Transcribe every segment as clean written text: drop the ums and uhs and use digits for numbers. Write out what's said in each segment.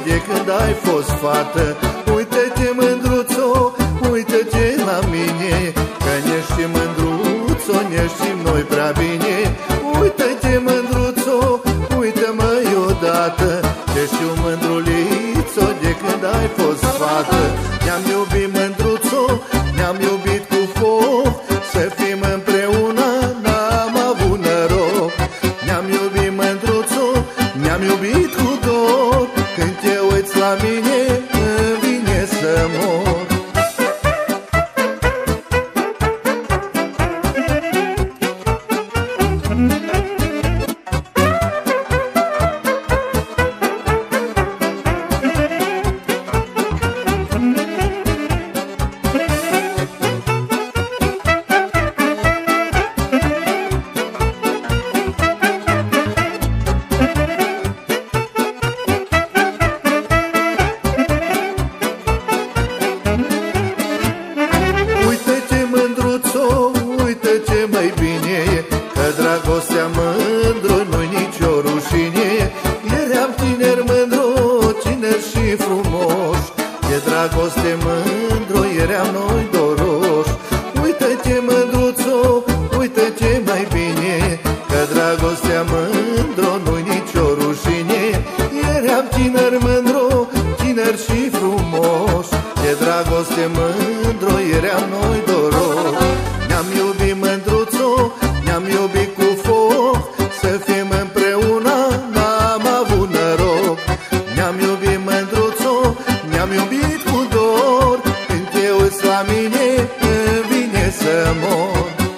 de când ai fost fată. Uite-te, mândruțo, uite-te la mine, că ne știm, mândruțo, ne știm noi prea bine. Uite-te, mândruțo, uite-mă odată, te știu, mândrulițo, de când ai fost fată. Ne-am iubit, mândruțo, ne-am iubit cu foc, să fim împreună n-am avut noroc. Ne-am iubit, mândruțo, ne-am iubit cu dor, când te uiți la mine îmi vine să mor. Uite-te, mai bine, că dragostea, mândru, nu-i nicio rușine. Eram tineri, mândru, tineri și frumoși, de dragoste, mândru, eram noi doroși. Uite-te, mândruțo, uite-te, mai bine, că dragostea, mândru, nu-i nicio rușine. Eram tineri, mândru, tineri și frumoși, de dragoste, mândru, eram noi doroși. Ne-am iubit, mândruțo, ne-am iubit cu foc, să fim împreună n-am avut noroc. Ne-am iubit, mândruțo, ne-am iubit cu dor, când te uiți la mine îmi vine să mor.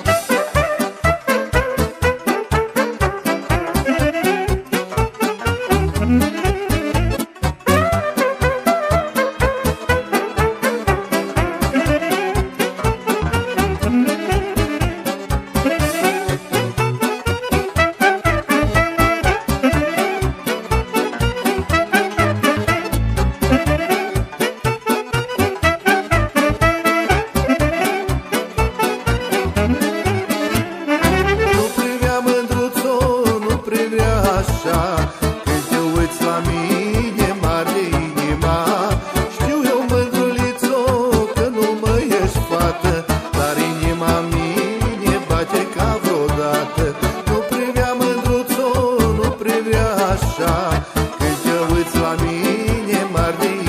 Când te uiți la mine, m-arde inima. Știu eu, mândrulițo, că nu mă ești fată, dar inima mine bate ca vreodată. Nu privea, mândruțo, nu privea așa, când te uiți la mine, m-arde inima.